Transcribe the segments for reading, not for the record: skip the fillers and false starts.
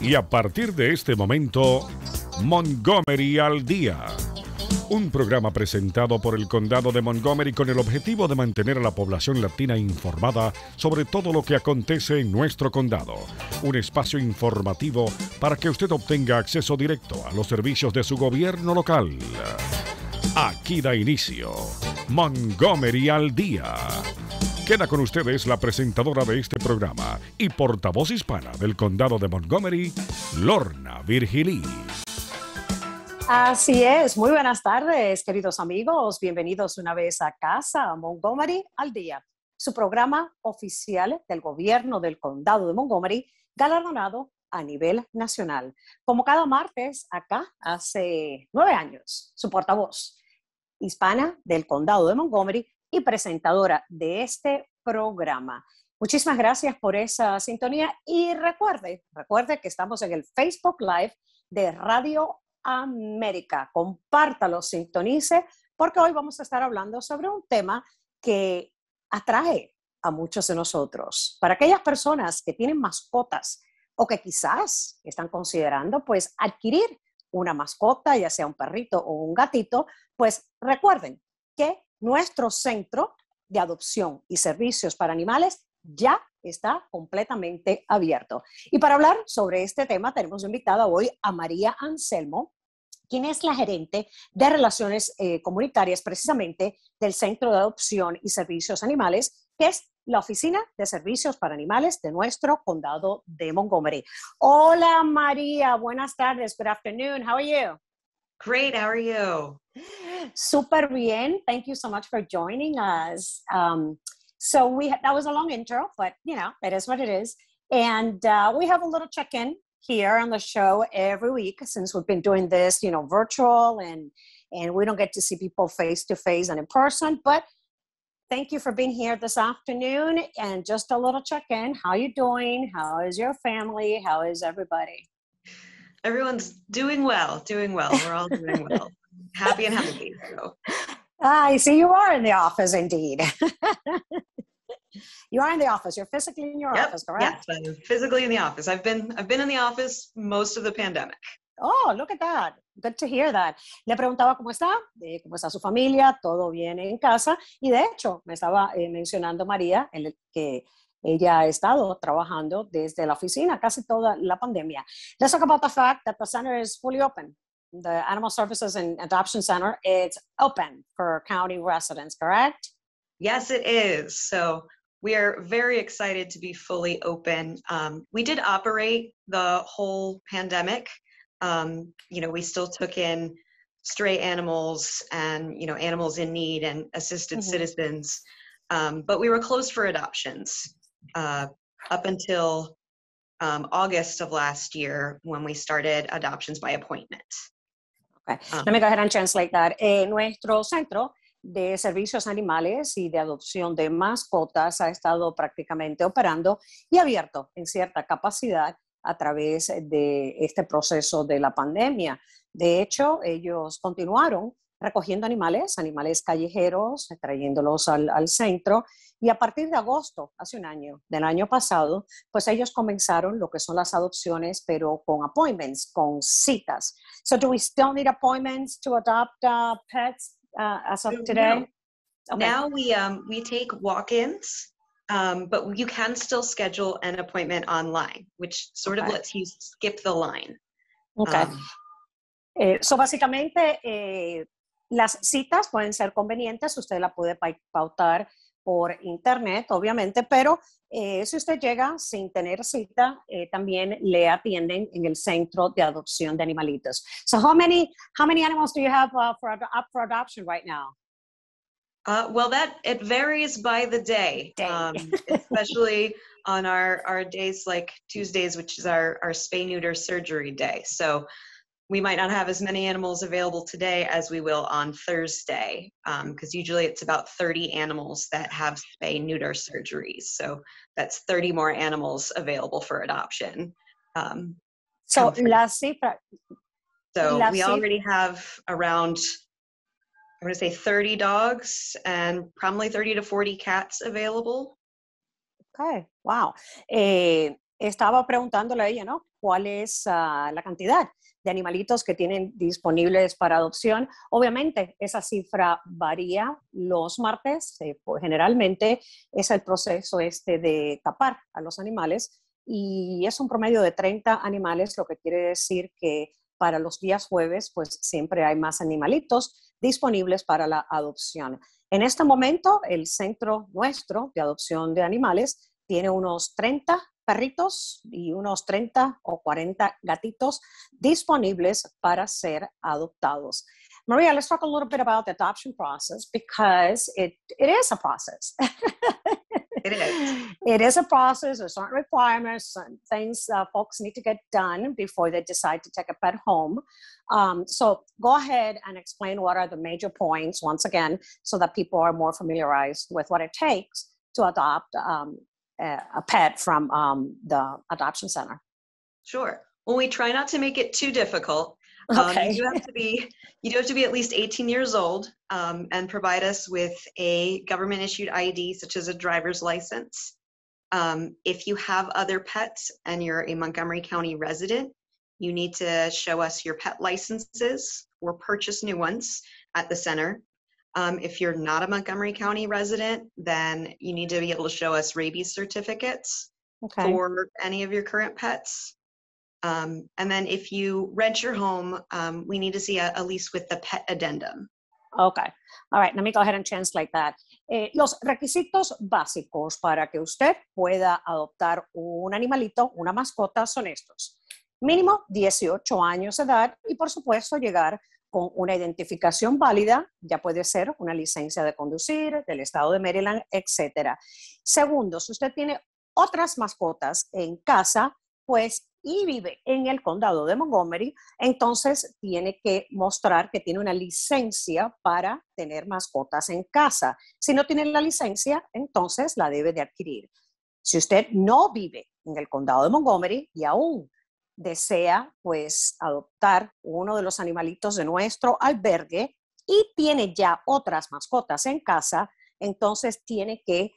Y a partir de este momento, Montgomery al Día. Un programa presentado por el Condado de Montgomery con el objetivo de mantener a la población latina informada sobre todo lo que acontece en nuestro condado. Un espacio informativo para que usted obtenga acceso directo a los servicios de su gobierno local. Aquí da inicio Montgomery al Día. Queda con ustedes la presentadora de este programa y portavoz hispana del Condado de Montgomery, Lorna Virgilí. Así es, muy buenas tardes, queridos amigos. Bienvenidos una vez a casa, a Montgomery al Día, su programa oficial del gobierno del Condado de Montgomery, galardonado a nivel nacional. Como cada martes, acá hace 9 años, su portavoz hispana del Condado de Montgomery y presentadora de este programa. Muchísimas gracias por esa sintonía y recuerde que estamos en el Facebook Live de Radio América. Compártalo, sintonice, porque hoy vamos a estar hablando sobre un tema que atrae a muchos de nosotros. Para aquellas personas que tienen mascotas o que quizás están considerando pues adquirir una mascota, ya sea un perrito o un gatito, pues recuerden que nuestro centro de adopción y servicios para animales ya está completamente abierto. Y para hablar sobre este tema tenemos invitada hoy a María Anselmo, quien es la gerente de Relaciones Comunitarias precisamente del Centro de Adopción y Servicios Animales, que es la Oficina de Servicios para Animales de nuestro condado de Montgomery. Hola María, buenas tardes, good afternoon, how are you? Great, how are you? Super bien, thank you so much for joining us. So that was a long intro, but you know, it is what it is. And we have a little check-in here on the show every week since we've been doing this, you know, virtual and we don't get to see people face to face and in person, but thank you for being here this afternoon and just a little check-in. How are you doing? How is your family? How is everybody? Everyone's doing well. We're all doing well. Happy and healthy. So. I see you are in the office indeed. You are in the office. You're physically in your office, correct? Yes, I'm physically in the office. I've been in the office most of the pandemic. Oh, look at that. Good to hear that. Le preguntaba cómo está su familia, todo bien en casa. Y de hecho, me estaba mencionando María que ella ha estado trabajando desde la oficina casi toda la pandemia. Let's talk about the fact that the center is fully open. The Animal Services and Adoption Center, it's open for county residents, correct? Yes, it is. So we are very excited to be fully open. We did operate the whole pandemic. You know, we still took in stray animals and, you know, animals in need and assisted citizens. But we were closed for adoptions up until August of last year when we started adoptions by appointment. Okay. Let me go ahead and translate that. Nuestro centro de servicios animales y de adopción de mascotas ha estado prácticamente operando y abierto en cierta capacidad a través de este proceso de la pandemia. De hecho, ellos continuaron recogiendo animales callejeros, trayéndolos al centro, y a partir de agosto, hace un año, del año pasado, pues ellos comenzaron lo que son las adopciones, pero con appointments, con citas. So do we still need appointments to adopt pets as of today? No. Okay. Now we take walk-ins, but you can still schedule an appointment online, which sort of lets you skip the line. Okay. So básicamente, las citas pueden ser convenientes, usted la puede pautar por internet, obviamente, pero si usted llega sin tener cita, también le atienden en el centro de adopción de animalitos. So how many animals do you have up for adoption right now? Well, it varies by the day. Especially on our days like Tuesdays, which is our spay-neuter surgery day. So we might not have as many animals available today as we will on Thursday, because usually it's about 30 animals that have spay-neuter surgeries. So that's 30 more animals available for adoption. So la cifra. We already have around, I'm going to say 30 dogs and probably 30 to 40 cats available. Okay, wow. estaba preguntándole a ella, ¿no? ¿Cuál es la cantidad de animalitos que tienen disponibles para adopción? Obviamente, esa cifra varía los martes. Pues, generalmente es el proceso de capar a los animales y es un promedio de 30 animales, lo que quiere decir que para los días jueves, pues siempre hay más animalitos disponibles para la adopción. En este momento, el centro nuestro de adopción de animales tiene unos 30 perritos y unos 30 o 40 gatitos disponibles para ser adoptados. Maria, let's talk a little bit about the adoption process because it is a process. It is. It is a process. There's certain requirements, certain things folks need to get done before they decide to take a pet home. So go ahead and explain what are the major points once again so that people are more familiarized with what it takes to adopt a pet from the adoption center. Sure. Well, we try not to make it too difficult. Okay. You do have to be at least 18 years old and provide us with a government issued ID, such as a driver's license. If you have other pets and you're a Montgomery County resident, you need to show us your pet licenses or purchase new ones at the center. If you're not a Montgomery County resident, then you need to be able to show us rabies certificates for any of your current pets. And then if you rent your home, we need to see a lease with the pet addendum. Okay. All right. Let me go ahead and translate that. Los requisitos básicos para que usted pueda adoptar un animalito, una mascota, son estos. Mínimo 18 años de edad y, por supuesto, llegar con una identificación válida, ya puede ser una licencia de conducir del estado de Maryland, etc. Segundo, si usted tiene otras mascotas en casa, pues, y vive en el condado de Montgomery, entonces tiene que mostrar que tiene una licencia para tener mascotas en casa. Si no tiene la licencia, entonces la debe de adquirir. Si usted no vive en el condado de Montgomery y aún desea, pues, adoptar uno de los animalitos de nuestro albergue y tiene ya otras mascotas en casa, entonces tiene que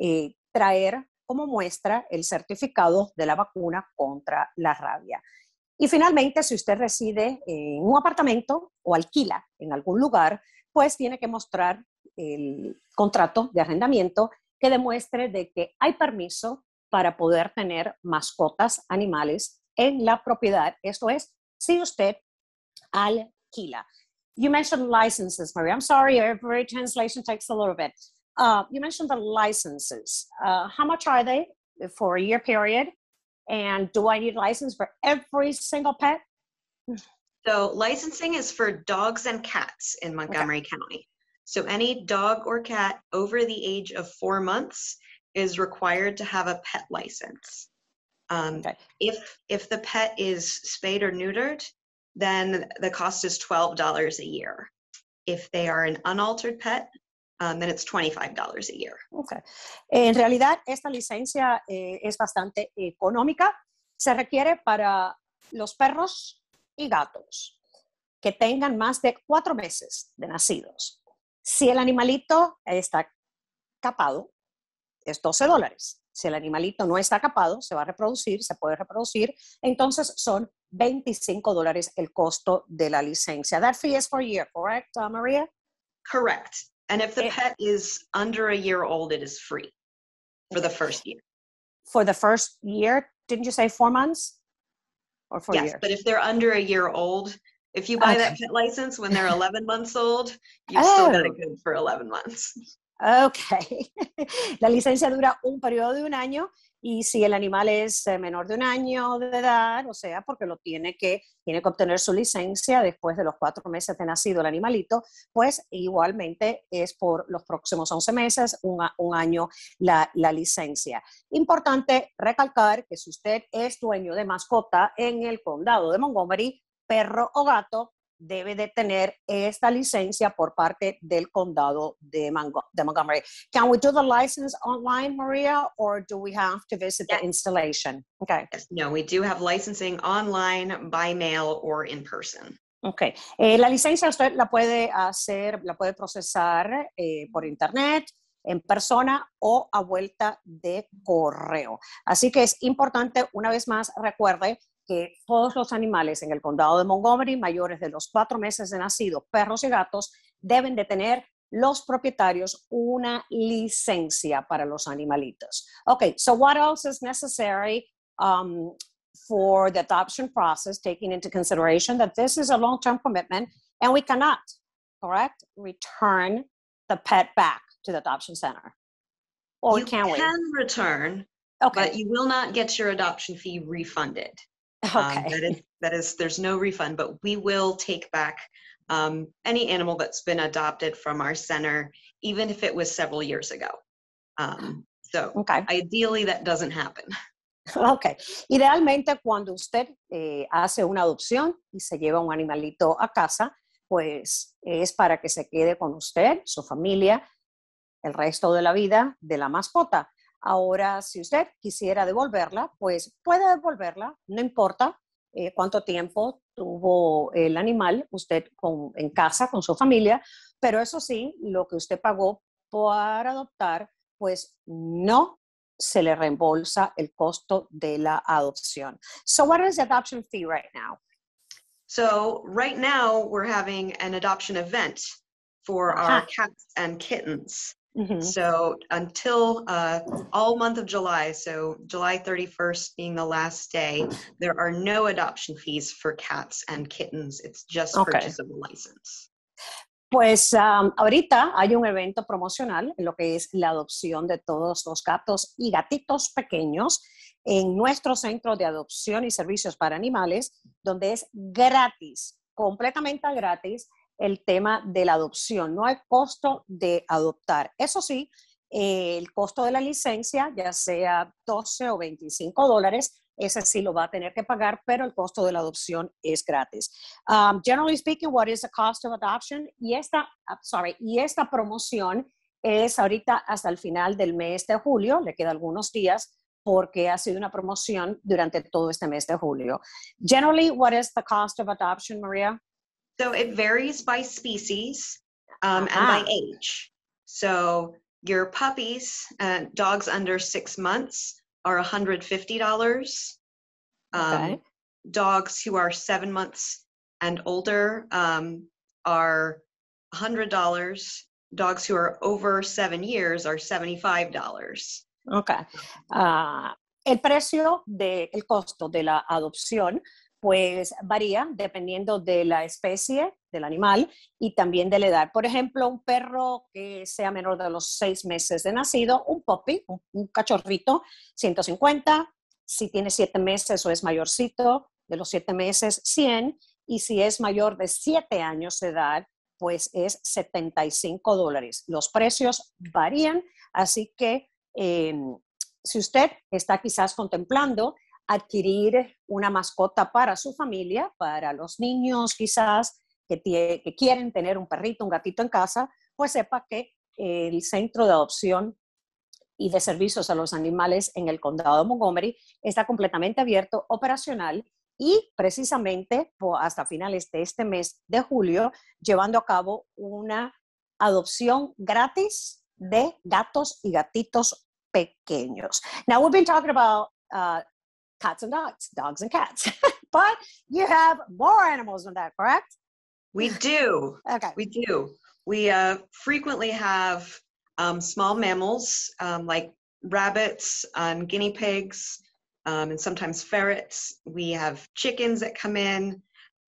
traer como muestra el certificado de la vacuna contra la rabia. Y finalmente, si usted reside en un apartamento o alquila en algún lugar, pues tiene que mostrar el contrato de arrendamiento que demuestre de que hay permiso para poder tener mascotas animales en la propiedad. Esto es, si usted alquila. You mentioned licenses, Maria. I'm sorry, every translation takes a little bit. You mentioned the licenses. How much are they for a year period? And do I need a license for every single pet? So licensing is for dogs and cats in Montgomery County. So any dog or cat over the age of 4 months is required to have a pet license. If the pet is spayed or neutered, then the cost is $12 a year. If they are an unaltered pet, then it's $25 a year. Okay. En realidad, esta licencia es bastante económica. Se requiere para los perros y gatos que tengan más de 4 meses de nacidos. Si el animalito está capado, es $12. Si el animalito no está capado, se va a reproducir, se puede reproducir, entonces son $25 el costo de la licencia. That fee is for a year, correct, Maria? Correct. And if the pet is under a year old, it is free for the first year. For the first year, didn't you say 4 months? Or for a year? Yes, but if they're under a year old, if you buy that pet license when they're 11 months old, you've still got it good for 11 months. Ok. La licencia dura un periodo de 1 año y si el animal es menor de 1 año de edad, o sea, porque tiene que obtener su licencia después de los 4 meses de nacido el animalito, pues igualmente es por los próximos 11 meses, un año la licencia. Importante recalcar que si usted es dueño de mascota en el condado de Montgomery, perro o gato, debe de tener esta licencia por parte del condado de Montgomery. Can we do the license online, Maria, or do we have to visit the installation? Okay. No, we do have licensing online, by mail, or in person. Okay. La licencia usted la puede hacer, la puede procesar por internet, en persona o a vuelta de correo. Así que es importante, una vez más, recuerde que todos los animales en el condado de Montgomery, mayores de los 4 meses de nacido, perros y gatos, deben de tener los propietarios una licencia para los animalitos. Okay, so what else is necessary for the adoption process, taking into consideration that this is a long-term commitment and we cannot, correct, return the pet back to the adoption center? Or can we? You can return, Okay. but you will not get your adoption fee refunded. Okay. There's no refund, but we will take back any animal that's been adopted from our center, even if it was several years ago. Okay. Ideally that doesn't happen. Ok, idealmente cuando usted hace una adopción y se lleva un animalito a casa, pues es para que se quede con usted, su familia, el resto de la vida de la mascota. Ahora, si usted quisiera devolverla, pues puede devolverla, no importa cuánto tiempo tuvo el animal usted en casa con su familia, pero eso sí, lo que usted pagó para adoptar, pues no se le reembolsa el costo de la adopción. So what is the adoption fee right now? So right now we're having an adoption event for our cats and kittens. Mm-hmm. So until all month of July, so July 31st being the last day, there are no adoption fees for cats and kittens. It's just purchase of a license. Pues ahorita hay un evento promocional en lo que es la adopción de todos los gatos y gatitos pequeños en nuestro centro de adopción y servicios para animales, donde es gratis, completamente gratis, el tema de la adopción. No hay costo de adoptar. Eso sí, el costo de la licencia, ya sea $12 o $25, ese sí lo va a tener que pagar, pero el costo de la adopción es gratis. Generally speaking, what is the cost of adoption? Y esta promoción es ahorita hasta el final del mes de julio, le quedan algunos días, porque ha sido una promoción durante todo este mes de julio. Generally, what is the cost of adoption, Maria? So it varies by species and by age. So your puppies, dogs under 6 months, are $150. Okay. Dogs who are 7 months and older are $100. Dogs who are over 7 years are $75. Okay. El precio el costo de la adopción pues varía dependiendo de la especie del animal y también de la edad. Por ejemplo, un perro que sea menor de los 6 meses de nacido, un puppy, un cachorrito, 150. Si tiene 7 meses o es mayorcito, de los 7 meses, 100. Y si es mayor de 7 años de edad, pues es $75. Los precios varían, así que si usted está quizás contemplando adquirir una mascota para su familia, para los niños quizás que quieren tener un perrito, un gatito en casa, pues sepa que el centro de adopción y de servicios a los animales en el condado de Montgomery está completamente abierto, operacional y precisamente hasta finales de este mes de julio, llevando a cabo una adopción gratis de gatos y gatitos pequeños. Now, we've been talking about cats and dogs and cats, but you have more animals than that, correct? We do. Okay. We do. We frequently have small mammals like rabbits and guinea pigs and sometimes ferrets. We have chickens that come in.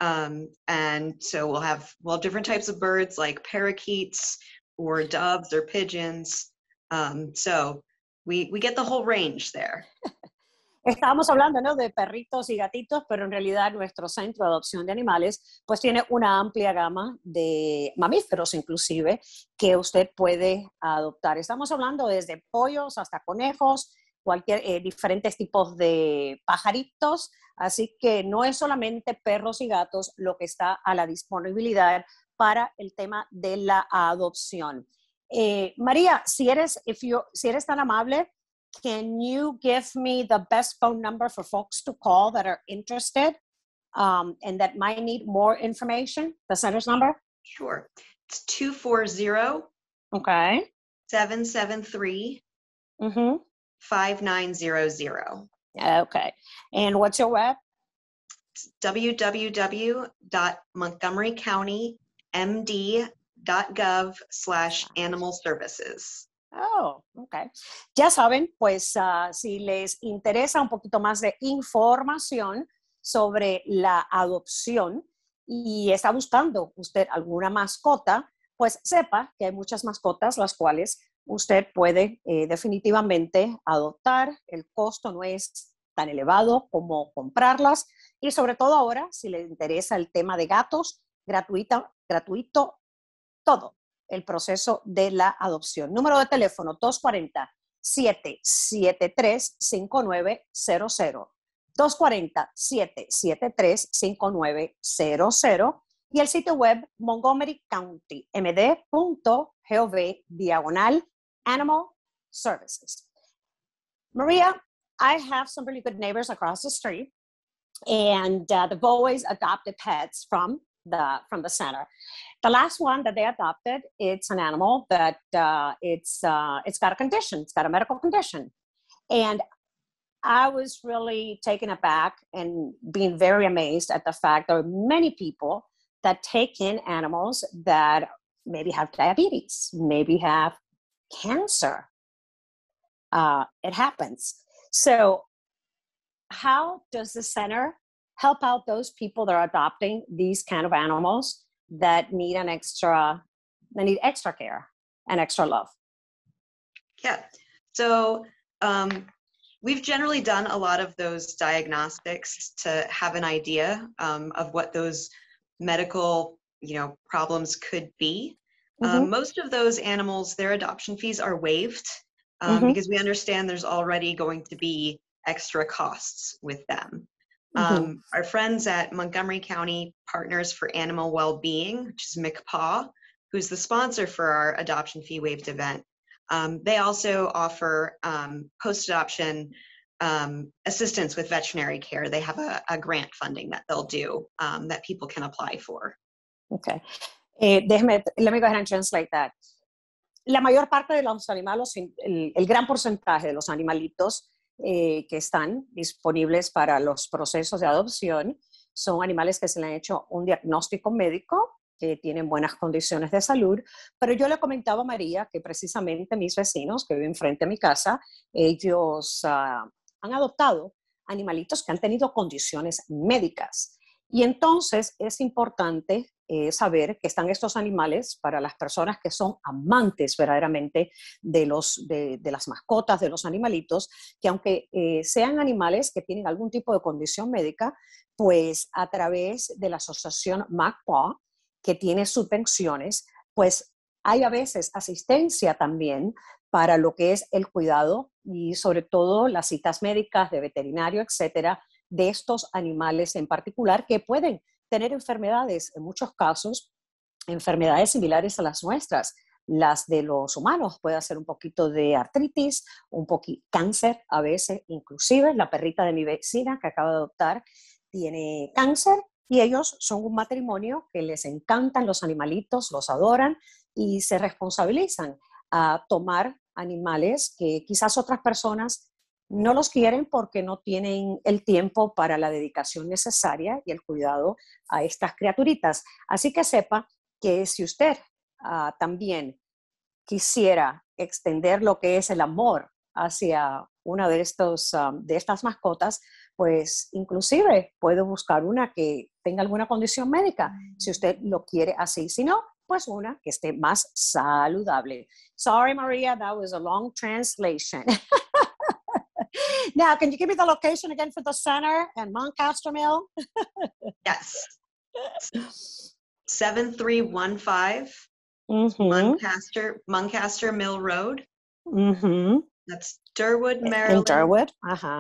And so we'll have different types of birds like parakeets or doves or pigeons. So we get the whole range there. Estábamos hablando, ¿no?, de perritos y gatitos, pero en realidad nuestro centro de adopción de animales pues tiene una amplia gama de mamíferos inclusive que usted puede adoptar. Estamos hablando desde pollos hasta conejos, diferentes tipos de pajaritos, así que no es solamente perros y gatos lo que está a la disponibilidad para el tema de la adopción. María, si eres tan amable, can you give me the best phone number for folks to call that are interested and that might need more information? The center's number? Sure. It's 240 Okay. 773 Mm-hmm. 5900. Okay. And what's your web? www.montgomerycountymd.gov/animal services. Oh, okay. Ya saben, pues si les interesa un poquito más de información sobre la adopción y está buscando usted alguna mascota, pues sepa que hay muchas mascotas las cuales usted puede definitivamente adoptar. El costo no es tan elevado como comprarlas y sobre todo ahora, si le interesa el tema de gatos, gratuito todo el proceso de la adopción. Número de teléfono 240-773-5900. 240-773-5900 y el sitio web montgomerycountymd.gov/animal services. Maria, I have some really good neighbors across the street, and they've always adopted pets from the center. The last one that they adopted, it's an animal that it's got a condition, it's got a medical condition. And I was really taken aback and being very amazed at the fact there are many people that take in animals that maybe have diabetes, maybe have cancer. It happens. So how does the center help out those people that are adopting these kind of animals that need extra care and extra love? Yeah. So we've generally done a lot of those diagnostics to have an idea of what those medical, problems could be. Mm-hmm. Most of those animals, their adoption fees are waived because we understand there's already going to be extra costs with them. Our friends at Montgomery County Partners for Animal Wellbeing, which is MCPAW, who's the sponsor for our adoption fee waived event, they also offer post-adoption assistance with veterinary care. They have a grant funding that they'll do that people can apply for. Okay. Let me go ahead and translate that. La mayor parte de los animales, el gran porcentaje de los animalitos que están disponibles para los procesos de adopción son animales que se le han hecho un diagnóstico médico, que tienen buenas condiciones de salud, pero yo le comentaba a María que precisamente mis vecinos que viven frente a mi casa, ellos han adoptado animalitos que han tenido condiciones médicas. Y entonces es importante saber que están estos animales para las personas que son amantes verdaderamente de las mascotas, de los animalitos, que aunque sean animales que tienen algún tipo de condición médica, pues a través de la asociación MCPAW, que tiene subvenciones, pues hay a veces asistencia también para lo que es el cuidado y sobre todo las citas médicas de veterinario, etcétera, de estos animales en particular que pueden tener enfermedades, en muchos casos, enfermedades similares a las nuestras. Las de los humanos puede ser un poquito de artritis, un poquito cáncer a veces, inclusive la perrita de mi vecina que acaba de adoptar tiene cáncer y ellos son un matrimonio que les encantan los animalitos, los adoran y se responsabilizan a tomar animales que quizás otras personas no los quieren porque no tienen el tiempo para la dedicación necesaria y el cuidado a estas criaturitas. Así que sepa que si usted también quisiera extender lo que es el amor hacia una de estas mascotas, pues inclusive puede buscar una que tenga alguna condición médica, si usted lo quiere así. Si no, pues una que esté más saludable. Sorry, Maria, that was a long translation. Now, can you give me the location again for the center and Moncaster Mill? Yes. 7315 Moncaster Mill Road. Mm-hmm. That's Durwood, Maryland. In Durwood,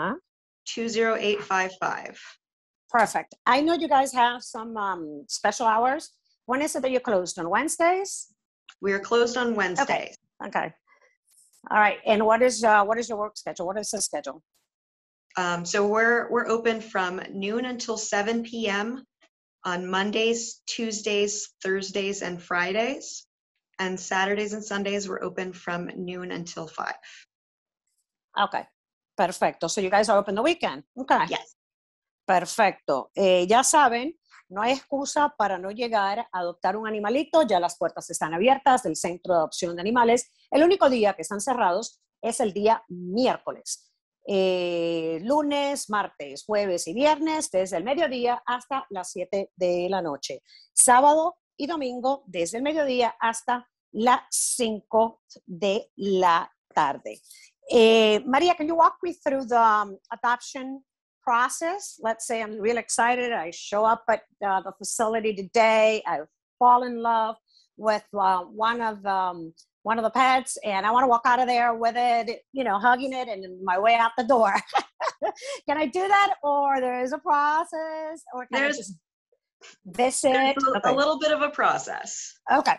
20855. Perfect. I know you guys have some special hours. When is it that you're closed? On Wednesdays? We are closed on Wednesdays. Okay. All right. And what is your work schedule? What is the schedule? So we're open from noon until 7 p.m. on Mondays, Tuesdays, Thursdays, and Fridays. and Saturdays and Sundays we're open from noon until 5. Okay, perfecto. So you guys are open the weekend? Okay. Yes. Perfecto. Ya saben, no hay excusa para no llegar a adoptar un animalito. Ya las puertas están abiertas del Centro de Adopción de Animales. El único día que están cerrados es el día miércoles. Lunes, martes, jueves y viernes desde el mediodía hasta las 7 de la noche. Sábado y domingo desde el mediodía hasta las 5 de la tarde. Maria, can you walk me through the adoption process? Let's say I'm really excited. I show up at the facility today. I fall in love with one of the pets, and I want to walk out of there with it, you know, hugging it, and my way out the door. Can I do that, or there is a process, or can I just visit? There's a little bit of a process. Okay.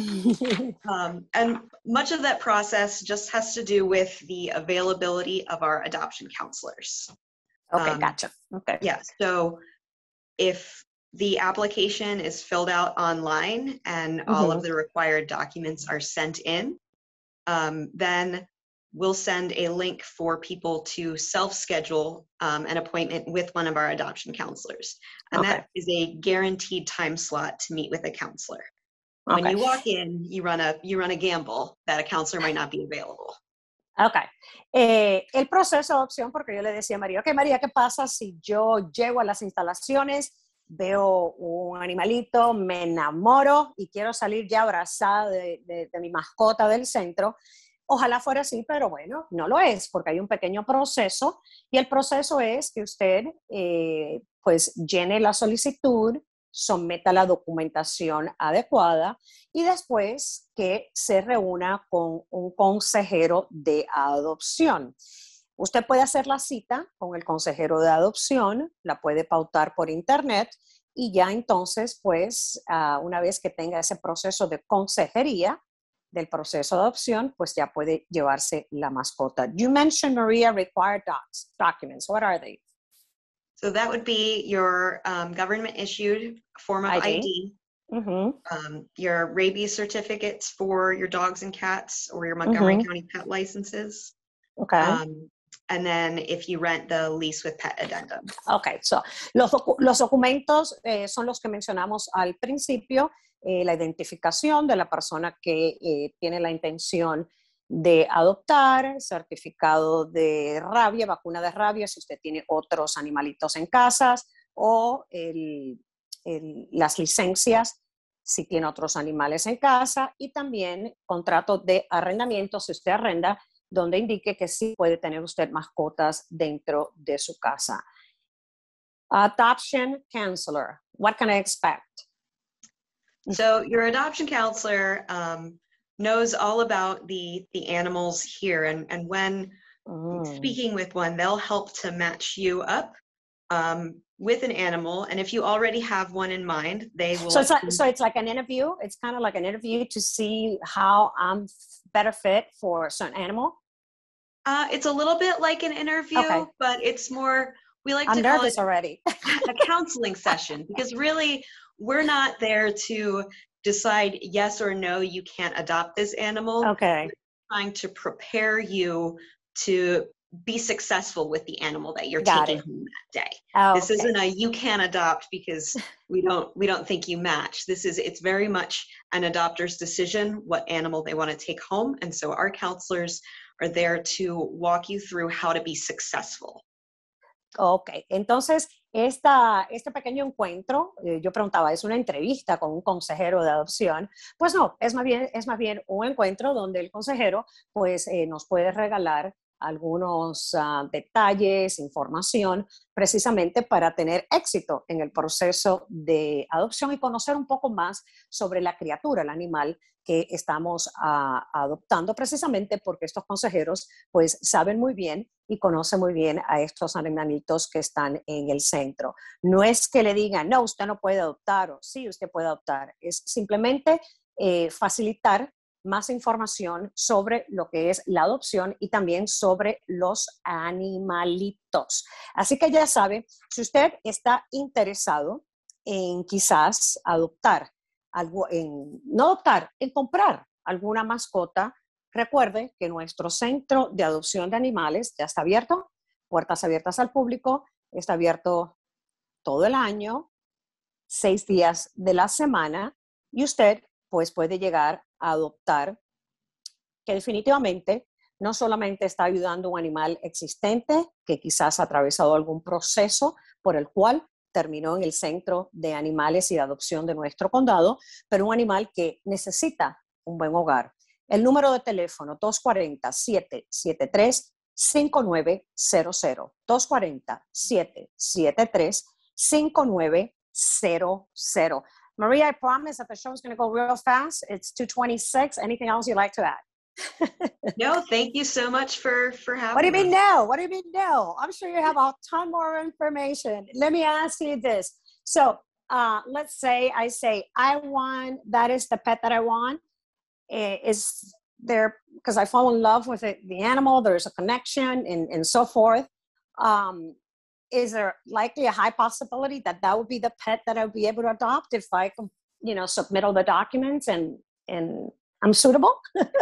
And much of that process just has to do with the availability of our adoption counselors. Okay, gotcha. Okay. Yeah, so if the application is filled out online and all of the required documents are sent in, then we'll send a link for people to self-schedule an appointment with one of our adoption counselors. And that is a guaranteed time slot to meet with a counselor. When you walk in, you run a gamble that a counselor might not be available. Ok. El proceso de adopción, porque yo le decía a María, ok, María, ¿qué pasa si yo llego a las instalaciones, veo un animalito, me enamoro y quiero salir ya abrazada de mi mascota del centro? Ojalá fuera así, pero bueno, no lo es, porque hay un pequeño proceso, y el proceso es que usted pues llene la solicitud, someta la documentación adecuada y después que se reúna con un consejero de adopción. Usted puede hacer la cita con el consejero de adopción, la puede pautar por internet y ya entonces, pues, una vez que tenga ese proceso de consejería del proceso de adopción, pues ya puede llevarse la mascota. You mentioned, Maria, required documents. What are they? So that would be your government-issued form of ID, your rabies certificates for your dogs and cats, or your Montgomery County pet licenses. Okay. And then if you rent the lease with pet addendum. Okay, so los documentos son los que mencionamos al principio, la identificación de la persona que tiene la intención de adoptar, certificado de rabia, vacuna de rabia, si usted tiene otros animalitos en casas, o las licencias, si tiene otros animales en casa, y también contrato de arrendamiento, si usted arrenda, donde indique que sí puede tener usted mascotas dentro de su casa. Adoption counselor, what can I expect? So your adoption counselor knows all about the animals here, and when speaking with one, they'll help to match you up with an animal, and if you already have one in mind, they will. So it's like an interview. It's kind of like an interview to see how I'm better fit for a certain animal. It's a little bit like an interview, but it's more. We like to call it already. a counseling session, because really we're not there to decide yes or no, you can't adopt this animal. Okay. We're trying to prepare you to be successful with the animal that you're taking home that day. This isn't a you can't adopt because we don't think you match. It's very much an adopter's decision what animal they want to take home, and so our counselors are there to walk you through how to be successful. Ok, entonces este pequeño encuentro, yo preguntaba, ¿es una entrevista con un consejero de adopción? Pues no, es más bien un encuentro donde el consejero pues, nos puede regalar algunos detalles, información, precisamente para tener éxito en el proceso de adopción y conocer un poco más sobre la criatura, el animal que estamos adoptando, precisamente porque estos consejeros pues saben muy bien y conocen muy bien a estos animalitos que están en el centro. No es que le digan, no, usted no puede adoptar, o sí, usted puede adoptar, es simplemente facilitar más información sobre lo que es la adopción y también sobre los animalitos. Así que ya sabe, si usted está interesado en quizás adoptar no adoptar, en comprar alguna mascota, recuerde que nuestro centro de adopción de animales ya está abierto, puertas abiertas al público, está abierto todo el año, 6 días de la semana, y usted pues puede llegar a adoptar, que definitivamente no solamente está ayudando a un animal existente que quizás ha atravesado algún proceso por el cual terminó en el centro de animales y de adopción de nuestro condado, pero un animal que necesita un buen hogar. El número de teléfono 240-773-5900. 240-773-5900. Maria, I promise that the show is going to go real fast. It's 2:26. Anything else you'd like to add? No, thank you so much for having What do you mean us. no? What do you mean no? I'm sure you have a ton more information. Let me ask you this. So let's say I say, that is the pet that I want. Is there, because I fall in love with the animal, there's a connection and so forth. Is there likely a high possibility that would be the pet that I would be able to adopt if I can, submit all the documents and I'm suitable?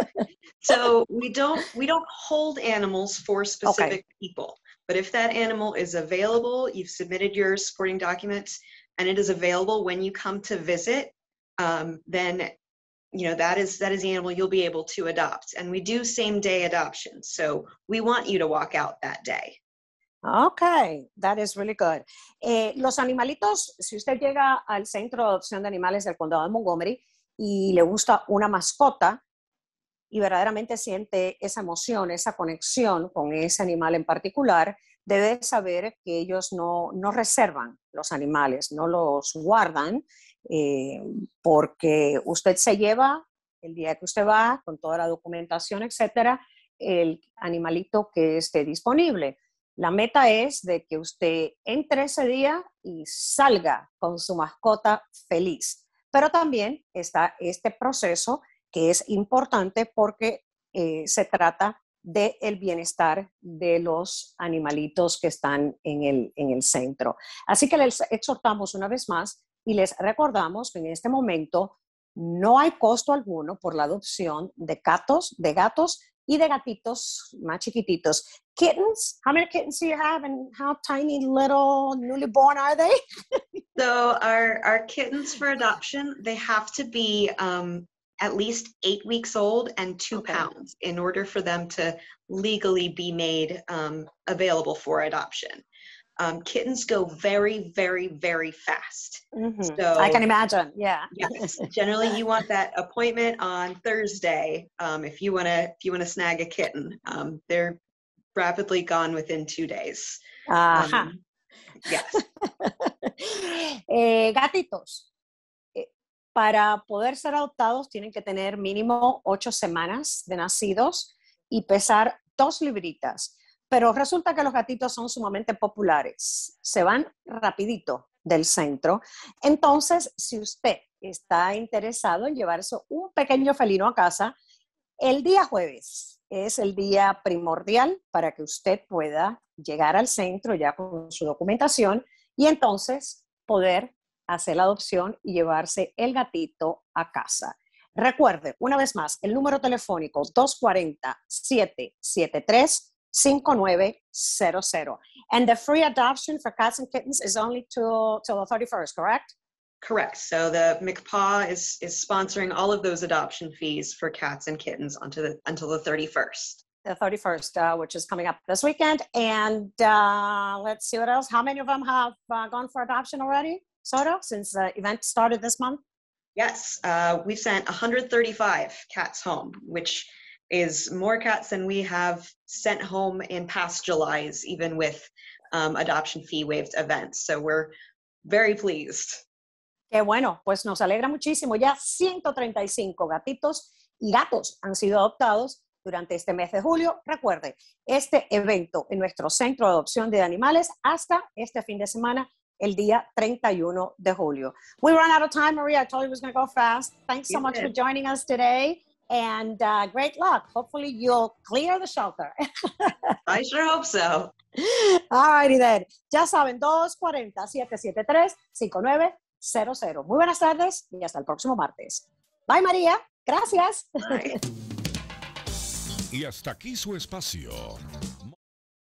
So we don't hold animals for specific people, but if that animal is available, you've submitted your supporting documents, and it is available when you come to visit, then that is the animal you'll be able to adopt. And we do same-day adoptions, so we want you to walk out that day. Okay, that is really good. Los animalitos, si usted llega al Centro de Adopción de Animales del Condado de Montgomery y le gusta una mascota y verdaderamente siente esa emoción, esa conexión con ese animal en particular, debe saber que ellos no reservan los animales, no los guardan, porque usted se lleva el día que usted va con toda la documentación, etcétera, el animalito que esté disponible. La meta es de que usted entre ese día y salga con su mascota feliz. Pero también está este proceso que es importante porque se trata del bienestar de los animalitos que están en el centro. Así que les exhortamos una vez más y les recordamos que en este momento no hay costo alguno por la adopción de gatos y de gatitos más chiquititos. Kittens, how many kittens do you have and how tiny little newly born are they? So our kittens for adoption, they have to be at least 8 weeks old and 2 pounds in order for them to legally be made available for adoption. Kittens go very, very, very fast. Mm-hmm. So I can imagine, yeah. Yes, generally you want that appointment on Thursday if you want to snag a kitten. They're rapidly gone within 2 days. Yes. Gatitos. Para poder ser adoptados tienen que tener mínimo 8 semanas de nacidos y pesar 2 libritas. Pero resulta que los gatitos son sumamente populares. Se van rapidito del centro. Entonces, si usted está interesado en llevarse un pequeño felino a casa, el día jueves es el día primordial para que usted pueda llegar al centro ya con su documentación y entonces poder hacer la adopción y llevarse el gatito a casa. Recuerde, una vez más, el número telefónico 240-773-5900. And the free adoption for cats and kittens is only till the 31st, correct? Correct. So the McPaw is sponsoring all of those adoption fees for cats and kittens until the 31st. The 31st, which is coming up this weekend. And let's see what else. How many of them have gone for adoption already, Soto, since the event started this month? Yes, we've sent 135 cats home, which is more cats than we have sent home in past Julys, even with adoption fee waived events. So we're very pleased. Qué bueno, pues nos alegra muchísimo. Ya 135 gatitos y gatos han sido adoptados durante este mes de julio. Recuerde, este evento en nuestro centro de adopción de animales hasta este fin de semana, el día 31 de julio. We ran out of time, Maria. I told you it was going to go fast. Thanks so much for joining us today. And great luck. Hopefully you'll clear the shelter. I sure hope so. All righty then. Ya saben, 240-773-5900. Muy buenas tardes y hasta el próximo martes. Bye, María. Gracias. Bye. Y hasta aquí su espacio,